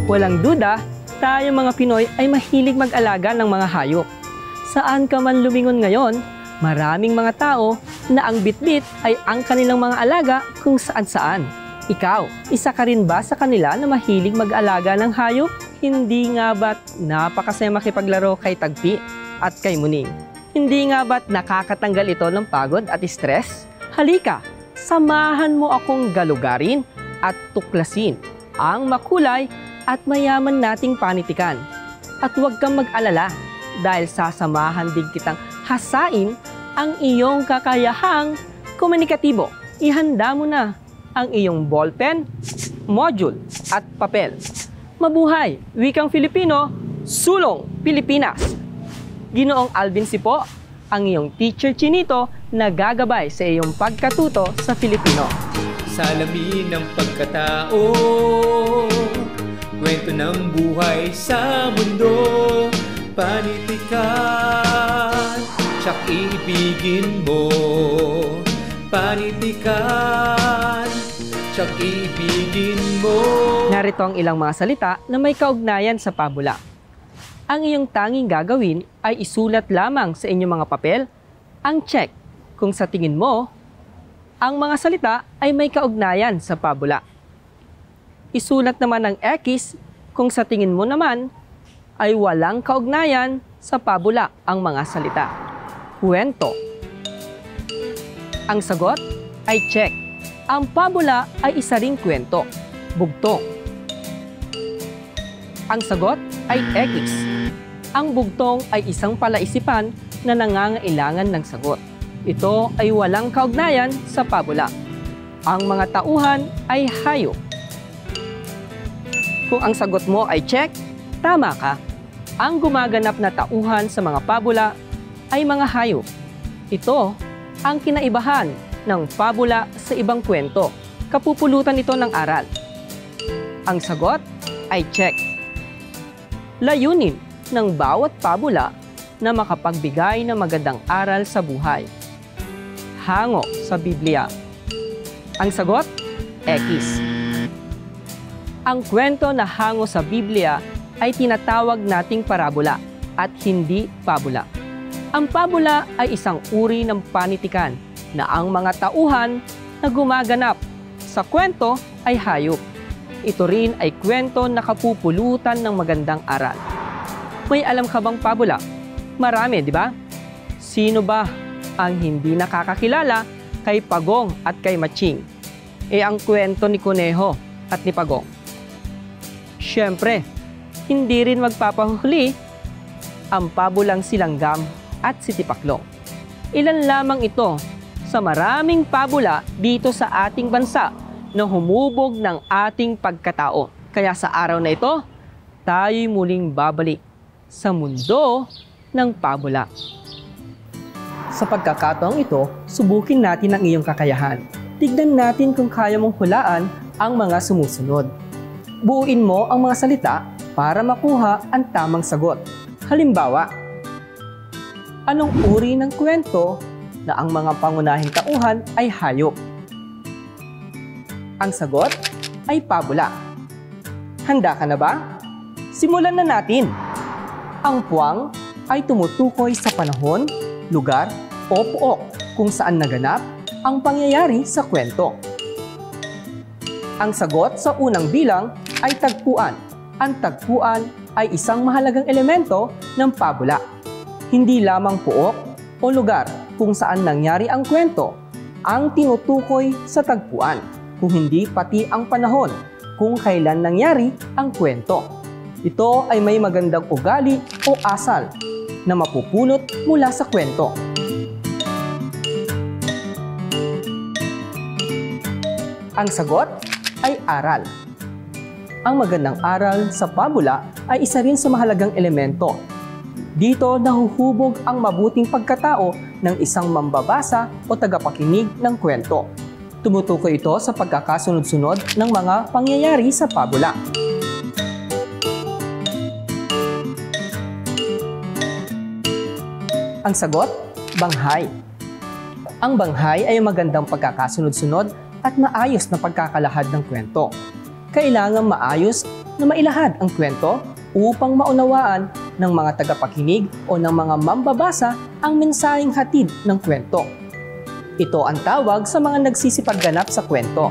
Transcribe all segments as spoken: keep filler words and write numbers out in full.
Walang duda, tayo mga Pinoy ay mahilig mag-alaga ng mga hayop. Saan ka man lumingon ngayon, maraming mga tao na ang bitbit ay ang kanilang mga alaga kung saan-saan. Ikaw, isa ka rin ba sa kanila na mahilig mag-alaga ng hayop? Hindi nga ba't napakasaya makipaglaro kay Tagpi at kay Muning? Hindi nga ba't nakakatanggal ito ng pagod at stress? Halika, samahan mo akong galugarin at tuklasin ang makulay at mayaman nating panitikan. At huwag kang mag-alala dahil sasamahan din kitang hasain ang iyong kakayahang komunikatibo. Ihanda mo na ang iyong ballpen, module at papel. Mabuhay! Wikang Filipino, sulong Pilipinas! Ginoong Alvin Sipo, ang iyong teacher chinito na gagabay sa iyong pagkatuto sa Filipino. Salamin ng pagkatao, kwento ng buhay sa mundo, panitikan, tsak iibigin mo. Panitikan, tsak iibigin mo. Narito ang ilang mga salita na may kaugnayan sa pabula. Ang iyong tanging gagawin ay isulat lamang sa inyong mga papel ang check kung sa tingin mo ang mga salita ay may kaugnayan sa pabula. Isulat naman ang X kung sa tingin mo naman ay walang kaugnayan sa pabula ang mga salita. Kwento. Ang sagot ay check. Ang pabula ay isa ring kwento. Bugtong. Ang sagot ay X. Ang bugtong ay isang palaisipan na nangangailangan ng sagot. Ito ay walang kaugnayan sa pabula. Ang mga tauhan ay hayop. Kung ang sagot mo ay check, tama ka. Ang gumaganap na tauhan sa mga pabula ay mga hayop. Ito ang kinaibahan ng pabula sa ibang kwento. Kapupulutan ito ng aral. Ang sagot ay check. Layunin ng bawat pabula na makapagbigay ng magandang aral sa buhay. Hango sa Biblia. Ang sagot, X. Ang kwento na hango sa Biblia ay tinatawag nating parabola at hindi pabula. Ang pabula ay isang uri ng panitikan na ang mga tauhan na gumaganap sa kwento ay hayop. Ito rin ay kwento na kapupulutan ng magandang aral. May alam ka bang pabula? Marami, di ba? Sino ba ang hindi nakakakilala kay Pagong at kay Matching? E ang kwento ni Kuneho at ni Pagong. Siyempre, hindi rin magpapahuli ang pabulang Silanggam at si Tipaklong. Ilan lamang ito sa maraming pabula dito sa ating bansa na humubog ng ating pagkatao. Kaya sa araw na ito, tayo'y muling babalik sa mundo ng pabula. Sa pagkakataong ito, subukin natin ang iyong kakayahan. Tignan natin kung kaya mong hulaan ang mga sumusunod. Buuin mo ang mga salita para makuha ang tamang sagot. Halimbawa, anong uri ng kwento na ang mga pangunahing tauhan ay hayop? Ang sagot ay pabula. Handa ka na ba? Simulan na natin! Ang puwang ay tumutukoy sa panahon, lugar, o pook kung saan naganap ang pangyayari sa kwento. Ang sagot sa unang bilang ay tagpuan. Ang tagpuan ay isang mahalagang elemento ng pabula. Hindi lamang pook o lugar kung saan nangyari ang kwento ang tinutukoy sa tagpuan, kung hindi pati ang panahon kung kailan nangyari ang kwento. Ito ay may magandang ugali o asal na mapupulot mula sa kwento. Ang sagot ay aral. Ang magandang aral sa pabula ay isa rin sa mahalagang elemento. Dito nahuhubog ang mabuting pagkatao ng isang mambabasa o tagapakinig ng kwento. Tumutukoy ito sa pagkakasunod-sunod ng mga pangyayari sa pabula. Ang sagot, banghay. Ang banghay ay magandang pagkakasunod-sunod at maayos na pagkakalahad ng kwento. Kailangan maayos na mailahad ang kwento upang maunawaan ng mga tagapakinig o ng mga mambabasa ang mensaheng hatid ng kwento. Ito ang tawag sa mga nagsisipagganap sa kwento.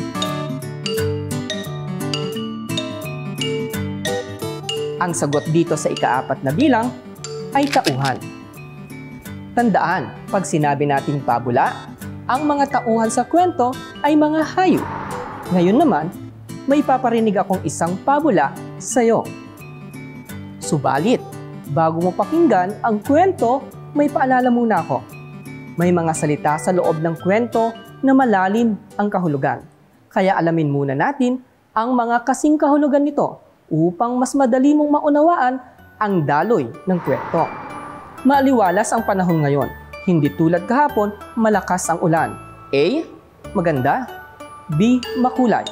Ang sagot dito sa ikaapat na bilang ay tauhan. Tandaan, pag sinabi nating pabula, ang mga tauhan sa kwento ay mga hayop. Ngayon naman, may paparinig akong isang pabula sa iyo. Subalit, bago mo pakinggan ang kwento, may paalala muna ako. May mga salita sa loob ng kwento na malalim ang kahulugan. Kaya alamin muna natin ang mga kasing kahulugan nito upang mas madali mong maunawaan ang daloy ng kwento. Maaliwalas ang panahon ngayon. Hindi tulad kahapon, malakas ang ulan. A. Maganda. B. Makulay.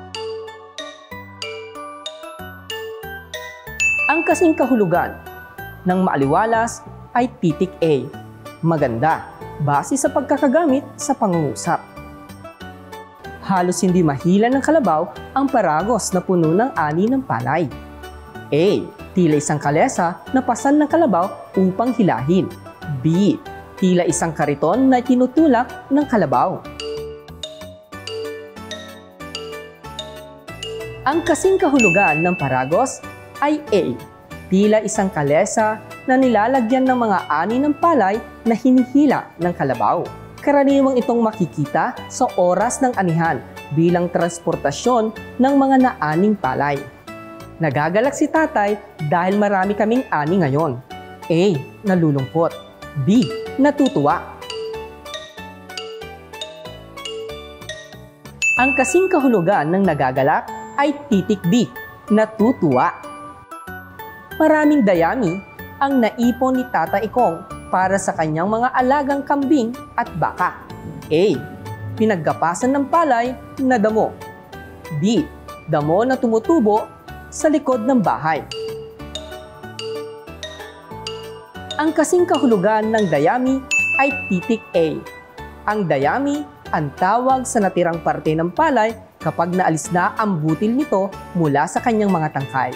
Ang kasing kahulugan ng maaliwalas ay titik A. Maganda, base sa pagkakagamit sa pangungusap. Halos hindi mahila ng kalabaw ang paragos na puno ng ani ng palay. A. Tila isang kalesa na pasan ng kalabaw upang hilahin. B. Tila isang kariton na tinutulak ng kalabaw. Ang kasing kahulugan ng paragos ay A. Tila isang kalesa na nilalagyan ng mga ani ng palay na hinihila ng kalabaw. Karaniwang itong makikita sa oras ng anihan bilang transportasyon ng mga naaning palay. Nagagalak si tatay dahil marami kaming ani ngayon. A. Nalulungkot. B. Natutuwa. Ang kasing kahulugan ng nagagalak ay titik B. Natutuwa. Maraming dayami ang naipon ni Tata Ikong para sa kanyang mga alagang kambing at baka. A. Pinaggapasan ng palay na damo. B. Damo na tumutubo sa likod ng bahay. Ang kasing kahulugan ng dayami ay titik A. Ang dayami ang tawag sa natirang parte ng palay kapag naalis na ang butil nito mula sa kanyang mga tangkay.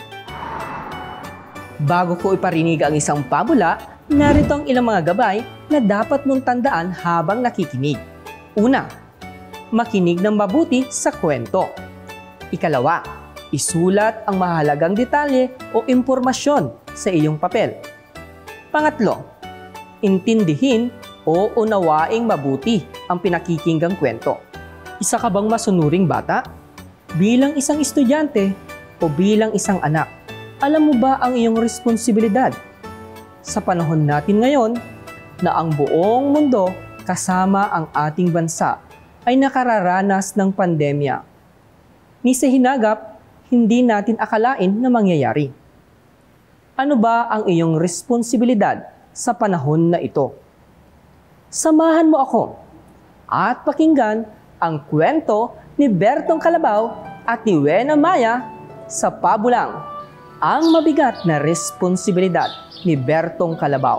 Bago ko iparinig ang isang pabula, narito ang ilang mga gabay na dapat mong tandaan habang nakikinig. Una, makinig ng mabuti sa kwento. Ikalawa, isulat ang mahalagang detalye o impormasyon sa iyong papel. Pangatlo, intindihin o unawaing mabuti ang pinakikinggang kwento. Isa ka bang masunuring bata? Bilang isang estudyante o bilang isang anak, alam mo ba ang iyong responsibilidad? Sa panahon natin ngayon, na ang buong mundo kasama ang ating bansa ay nakararanas ng pandemya. Ni sa hinagap, hindi natin akalain na mangyayari. Ano ba ang iyong responsibilidad sa panahon na ito? Samahan mo ako at pakinggan ang kwento ni Bertong Kalabaw at ni Wena Maya sa pabulang Ang Mabigat na Responsibilidad ni Bertong Kalabaw.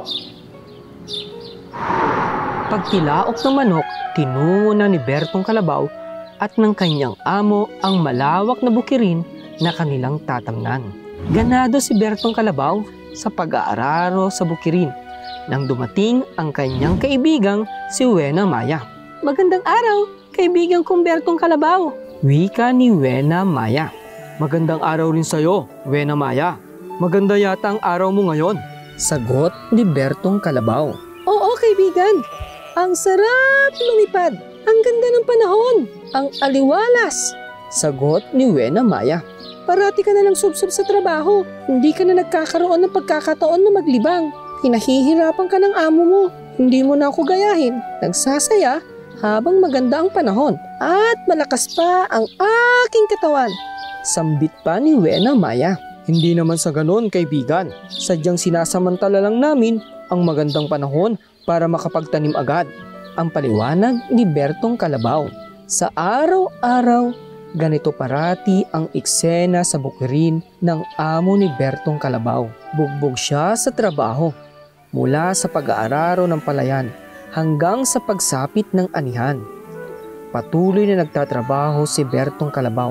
Pagtilaok ng manok, tinungo na ni Bertong Kalabaw at ng kanyang amo ang malawak na bukirin na kanilang tatamnan. Ganado si Bertong Kalabaw sa pag-aararo sa bukirin nang dumating ang kanyang kaibigang si Wena Maya. Magandang araw, kaibigan kong Bertong Kalabaw, wika ni Wena Maya. Magandang araw rin sa'yo, Wena Maya. Maganda yata ang araw mo ngayon, sagot ni Bertong Kalabaw. Oo, kaibigan. Ang sarap lumipad. Ang ganda ng panahon. Ang aliwalas, sagot ni Wena Maya. Parati ka na lang subsob sa trabaho. Hindi ka na nagkakaroon ng pagkakataon na maglibang. Hinahihirapan ka ng amo mo. Hindi mo na ako gayahin. Nagsasaya habang maganda ang panahon. At malakas pa ang aking katawan. Sambit pa ni Wena Maya. Hindi naman sa ganon, kaibigan. Sadyang sinasamantala lang namin ang magandang panahon para makapagtanim agad. Ang paliwanag ni Bertong Kalabaw. Sa araw-araw, ganito parati ang eksena sa bukirin ng amo ni Bertong Kalabaw. Bugbog siya sa trabaho, mula sa pag-aararo ng palayan hanggang sa pagsapit ng anihan. Patuloy na nagtatrabaho si Bertong Kalabaw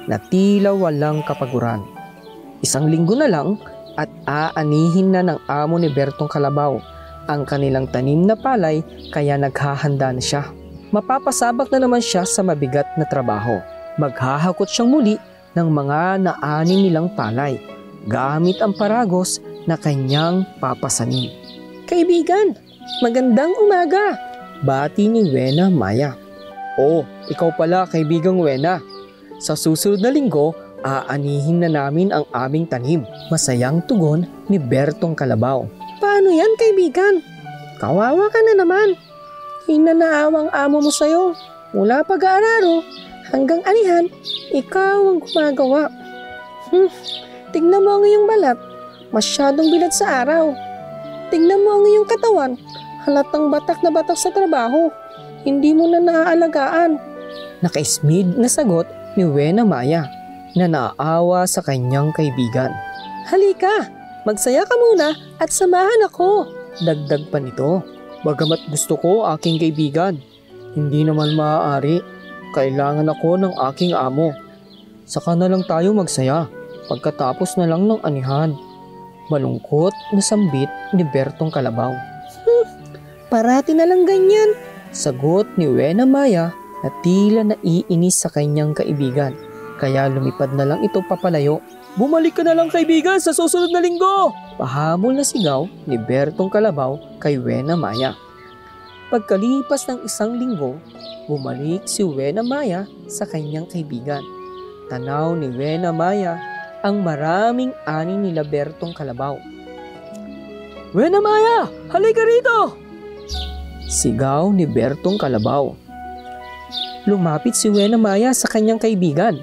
na tila walang kapaguran. Isang linggo na lang at aanihin na ng amo ni Bertong Kalabaw ang kanilang tanim na palay, kaya naghahanda na siya. Mapapasabak na naman siya sa mabigat na trabaho. Maghahakot siyang muli ng mga naani nilang palay gamit ang paragos na kanyang papasanin. "Kaibigan, magandang umaga!" bati ni Wena Maya. "Oh, ikaw pala, kaibigang Wena. Sa susunod na linggo, aanihin na namin ang aming tanim." Masayang tugon ni Bertong Kalabaw. "Paano yan, kaibigan? Kawawa ka na naman. Hinanaawang amo mo sa'yo. Mula pag-aararo hanggang anihan, ikaw ang gumagawa. Hmm, tignan mo ang iyong balat. Masyadong bilad sa araw. Tignan mo ang iyong katawan. Halatang batak na batak sa trabaho. Hindi mo na naaalagaan." Nakaismid na sagot ni Wena Maya na naaawa sa kanyang kaibigan. "Halika, magsaya ka muna at samahan ako." Dagdag pa nito. "Bagamat gusto ko, aking kaibigan, hindi naman maaari. Kailangan ako ng aking amo. Saka na lang tayo magsaya pagkatapos na lang ng anihan." Malungkot na sambit ni Bertong Kalabaw. "Hmm, parati na lang ganyan," sagot ni Wena Maya na tila naiinis sa kanyang kaibigan. Kaya lumipad na lang ito papalayo. "Bumalik ka na lang, kaibigan, sa susunod na linggo!" Pahabol na sigaw ni Bertong Kalabaw kay Wena Maya. Pagkalipas ng isang linggo, bumalik si Wena Maya sa kanyang kaibigan. Tanaw ni Wena Maya ang maraming ani nila Bertong Kalabaw. "Wena Maya, halika rito!" sigaw ni Bertong Kalabaw. Lumapit si Wena Maya sa kanyang kaibigan.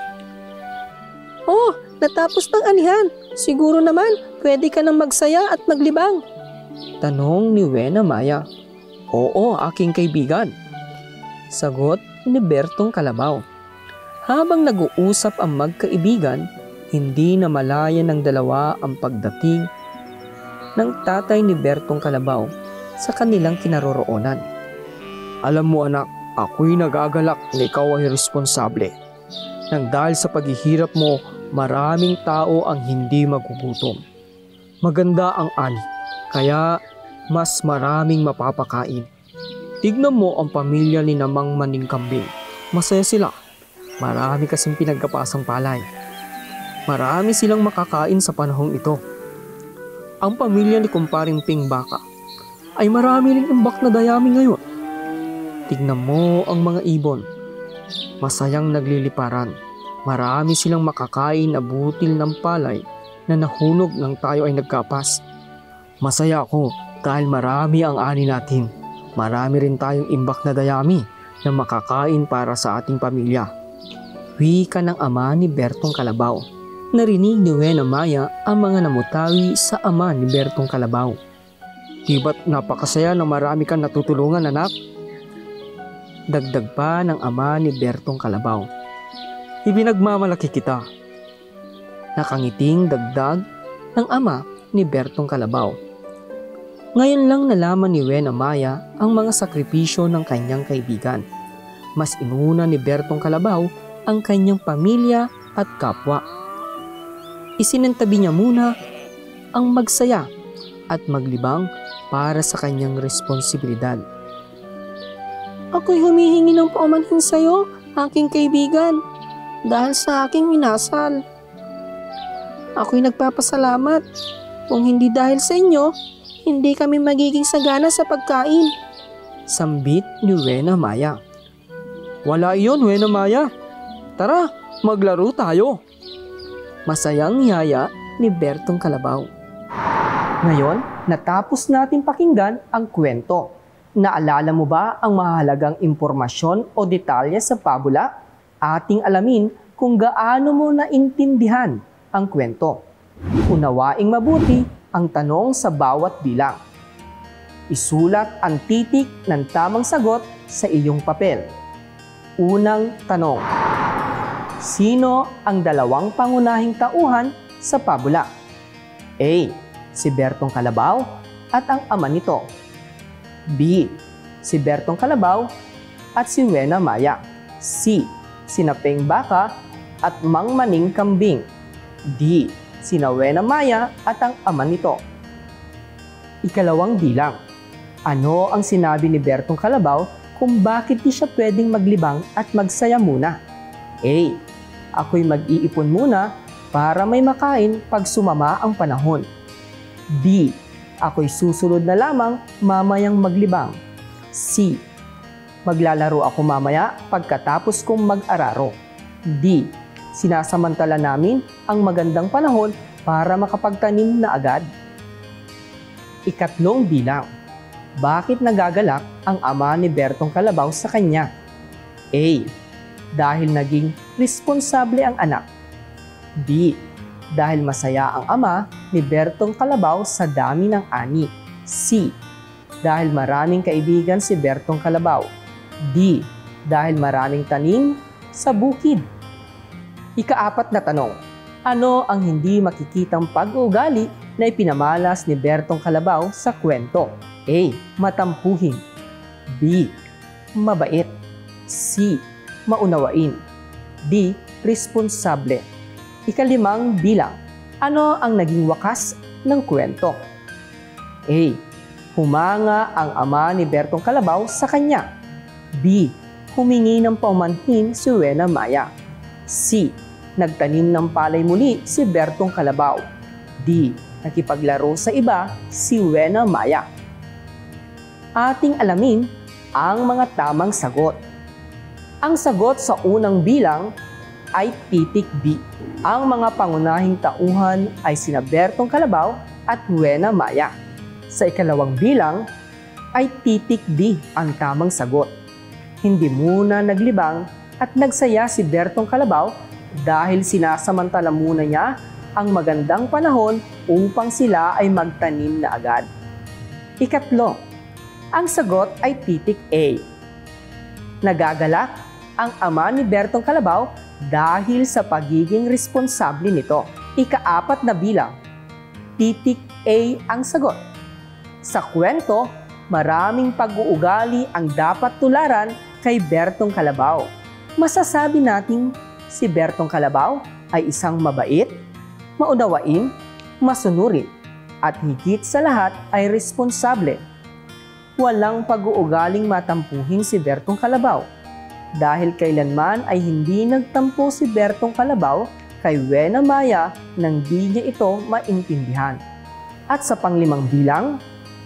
"Oh, natapos ng anihan. Siguro naman pwede ka nang magsaya at maglibang?" tanong ni Wena Maya. "Oo, aking kaibigan," sagot ni Bertong Kalabaw. Habang nag-uusap ang magkaibigan, hindi na malaya ng dalawa ang pagdating ng tatay ni Bertong Kalabaw sa kanilang kinaroroonan. "Alam mo anak, ako'y nagagalak na ikaw ay responsable. Nang dahil sa paghihirap mo, maraming tao ang hindi magugutom. Maganda ang ani, kaya mas maraming mapapakain. Tignan mo ang pamilya ni Namang Maning Kambing. Masaya sila. Marami kasing pinagkapasang palay. Marami silang makakain sa panahong ito. Ang pamilya ni Kumparing Ping Baka ay marami rin imbak na dayami ngayon. Tignan mo ang mga ibon. Masayang nagliliparan. Marami silang makakain na butil ng palay na nahulog nang tayo ay nagkapas. Masaya ako dahil marami ang ani natin. Marami rin tayong imbak na dayami na makakain para sa ating pamilya." Wika ng ama ni Bertong Kalabaw. Narinig ni Wena Maya ang mga namutawi sa ama ni Bertong Kalabaw. "Di ba't napakasaya na marami kang natutulungan, anak?" Dagdag pa ng ama ni Bertong Kalabaw. "Ibinagmamalaki kita." Nakangiting dagdag ng ama ni Bertong Kalabaw. Ngayon lang nalaman ni Wena Maya ang mga sakripisyo ng kanyang kaibigan. Mas inuna ni Bertong Kalabaw ang kanyang pamilya at kapwa. Isinantabi niya muna ang magsaya at maglibang para sa kanyang responsibilidad. "Ako'y humihingi ng paumanhin sa iyo, aking kaibigan, dahil sa aking minasal. Ako'y nagpapasalamat. Kung hindi dahil sa inyo, hindi kami magiging sagana sa pagkain." Sambit ni Wena Maya. "Wala iyon, Wena Maya. Tara, maglaro tayo." Masayang yaya ni Bertong Kalabaw. Ngayon, natapos natin pakinggan ang kwento. Naalala mo ba ang mahalagang impormasyon o detalye sa pabula? Ating alamin kung gaano mo naintindihan ang kwento. Unawaing mabuti ang tanong sa bawat bilang. Isulat ang titik ng tamang sagot sa iyong papel. Unang tanong. Sino ang dalawang pangunahing tauhan sa pabula? A. Si Bertong Kalabaw at ang ama nito. B. Si Bertong Kalabaw at si Wena Maya. C. Sina Ping Baka at mangmaning kambing. D. Sina Wena Maya at ang ama nito. Ikalawang bilang. Ano ang sinabi ni Bertong Kalabaw kung bakit di siya pwedeng maglibang at magsaya muna? A. Ako'y mag-iipon muna para may makain pag sumama ang panahon. B. Ako'y susunod na lamang mamayang maglibang. C. Maglalaro ako mamaya pagkatapos kong mag-araro. D. Sinasamantala namin ang magandang panahon para makapagtanim na agad. Ikatlong bilang. Bakit nagagalak ang ama ni Bertong Kalabaw sa kanya? A. Dahil naging responsable ang anak. B. Dahil masaya ang ama ni Bertong Kalabaw sa dami ng ani. C. Dahil maraming kaibigan si Bertong Kalabaw. D. Dahil maraming tanim sa bukid. Ikaapat na tanong. Ano ang hindi makikitang pag-uugali na ipinamalas ni Bertong Kalabaw sa kwento? A. Matampuhin. B. Mabait. C. Maunawain. D. Responsable. Ikalimang bilang. Ano ang naging wakas ng kwento? A. Humanga ang ama ni Bertong Kalabaw sa kanya. B. Humingi ng paumanhin si Wena Maya. C. Nagtanim ng palay muli si Bertong Kalabaw. D. Nakipaglaro sa iba si Wena Maya. Ating alamin ang mga tamang sagot. Ang sagot sa unang bilang ay titik B. Ang mga pangunahing tauhan ay sina Bertong Kalabaw at Wena Maya. Sa ikalawang bilang ay titik D ang tamang sagot. Hindi muna naglibang at nagsaya si Bertong Kalabaw dahil sinasamantala muna niya ang magandang panahon upang sila ay magtanim na agad. Ikatlo, ang sagot ay titik A. Nagagalak ang ama ni Bertong Kalabaw dahil sa pagiging responsable nito. Ikaapat na bilang, titik A ang sagot. Sa kwento, maraming pag-uugali ang dapat tularan kay Bertong Kalabaw. Masasabi nating si Bertong Kalabaw ay isang mabait, maunawain, masunurin, at higit sa lahat ay responsable. Walang pag-uugaling matampuhin si Bertong Kalabaw dahil kailanman ay hindi nagtampo si Bertong Kalabaw kay Wena Maya nang di niya ito maintindihan. At sa panglimang bilang,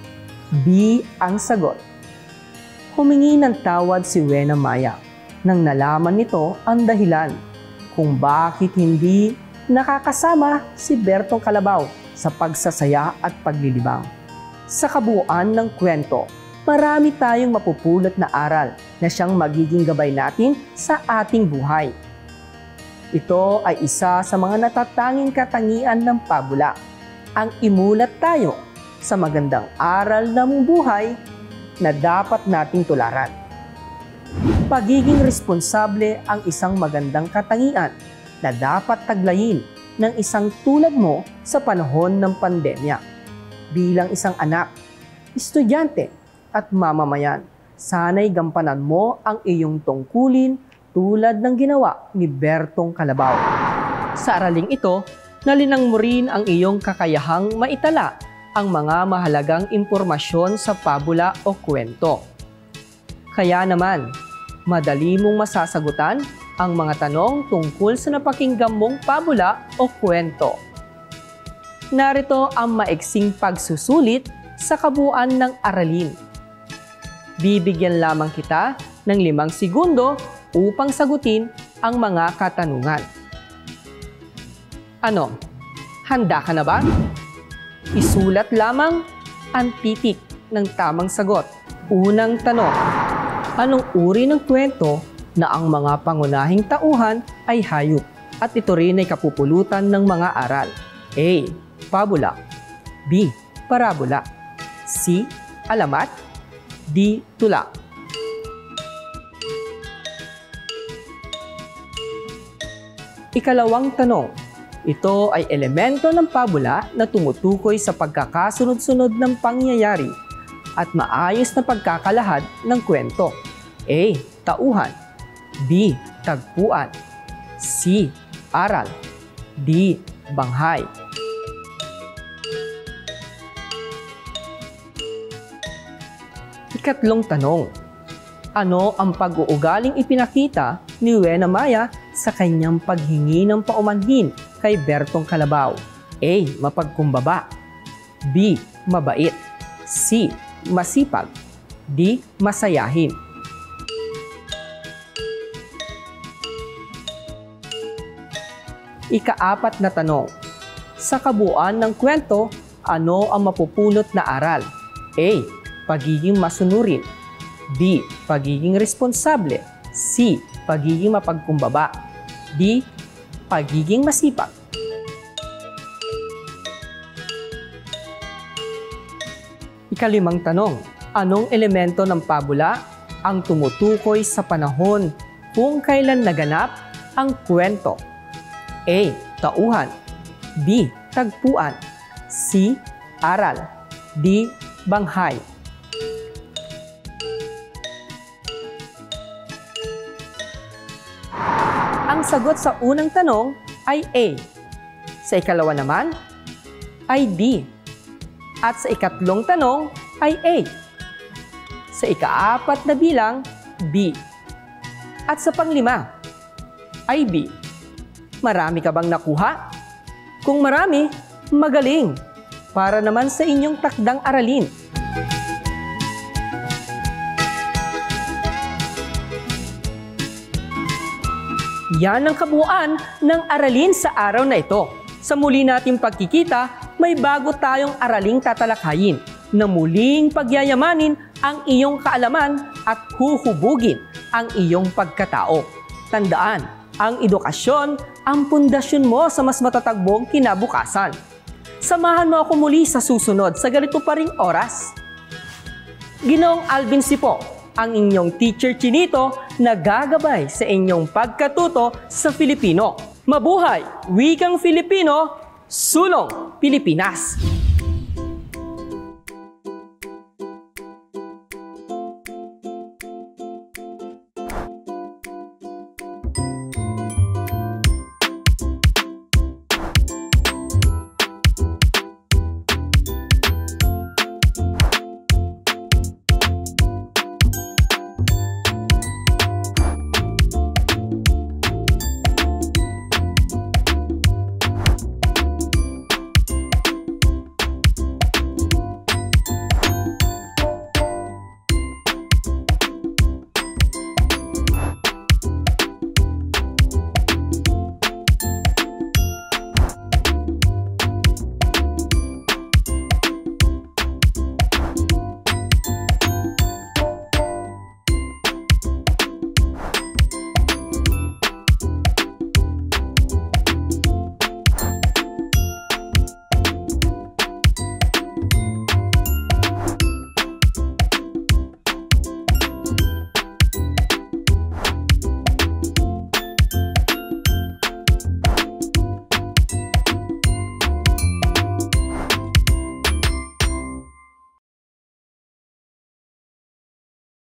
B ang sagot. Humingi ng tawad si Wena Maya nang nalaman nito ang dahilan kung bakit hindi nakakasama si Bertong Kalabaw sa pagsasaya at paglilibang. Sa kabuuan ng kwento, marami tayong mapupulot na aral na siyang magiging gabay natin sa ating buhay. Ito ay isa sa mga natatanging katangian ng pabula, ang imulat tayo sa magandang aral ng buhay na dapat nating tularan. Pagiging responsable ang isang magandang katangian na dapat taglayin ng isang tulad mo sa panahon ng pandemya. Bilang isang anak, estudyante at mamamayan, sana'y gampanan mo ang iyong tungkulin tulad ng ginawa ni Bertong Kalabaw. Sa araling ito, nalinang mo rin ang iyong kakayahang maitala ang mga mahalagang impormasyon sa pabula o kwento. Kaya naman, madali mong masasagutan ang mga tanong tungkol sa napakinggan mong pabula o kwento. Narito ang maiksing pagsusulit sa kabuuan ng aralin. Bibigyan lamang kita ng limang segundo upang sagutin ang mga katanungan. Ano? Handa ka na ba? Isulat lamang ang titik ng tamang sagot. Unang tanong, anong uri ng kwento na ang mga pangunahing tauhan ay hayop at ito rin ay kapupulutan ng mga aral? A. Pabula. B. Parabola. C. Alamat. D. Tula. Ikalawang tanong, ito ay elemento ng pabula na tumutukoy sa pagkakasunod-sunod ng pangyayari at maayos na pagkakalahad ng kwento. A. Tauhan. B. Tagpuan. C. Aral. D. Banghay. Ikatlong tanong. Ano ang pag-uugaling ipinakita ni Wena Maya sa kanyang paghingi ng paumanhin kay Bertong Kalabaw? A. Mapagkumbaba. B. Mabait. C. Masipag. D. Masayahin. Ikaapat na tanong. Sa kabuuan ng kwento, ano ang mapupulot na aral? A. Pagiging masunurin. B. Pagiging responsable. C. Pagiging mapagkumbaba. D. Pagiging masipag. Ikalimang tanong. Anong elemento ng pabula ang tumutukoy sa panahon kung kailan naganap ang kwento? A. Tauhan. B. Tagpuan. C. Aral. D. Banghay. Ang sagot sa unang tanong ay A. Sa ikalawa naman ay D. At sa ikatlong tanong ay A. Sa ikaapat na bilang, B. At sa panglima ay B. Marami ka bang nakuha? Kung marami, magaling. Para naman sa inyong takdang aralin. Yan ang kabuuan ng aralin sa araw na ito. Sa muli nating pagkikita, may bago tayong araling tatalakayin na muling pagyayamanin ang iyong kaalaman at huhubugin ang iyong pagkatao. Tandaan, ang edukasyon ang pundasyon mo sa mas matatagbong kinabukasan. Samahan mo ako muli sa susunod sa ganito pa ring oras. Ginoong Alvin Sipo, ang inyong teacher Chinito na gagabay sa inyong pagkatuto sa Filipino. Mabuhay! Wikang Filipino, sulong Pilipinas!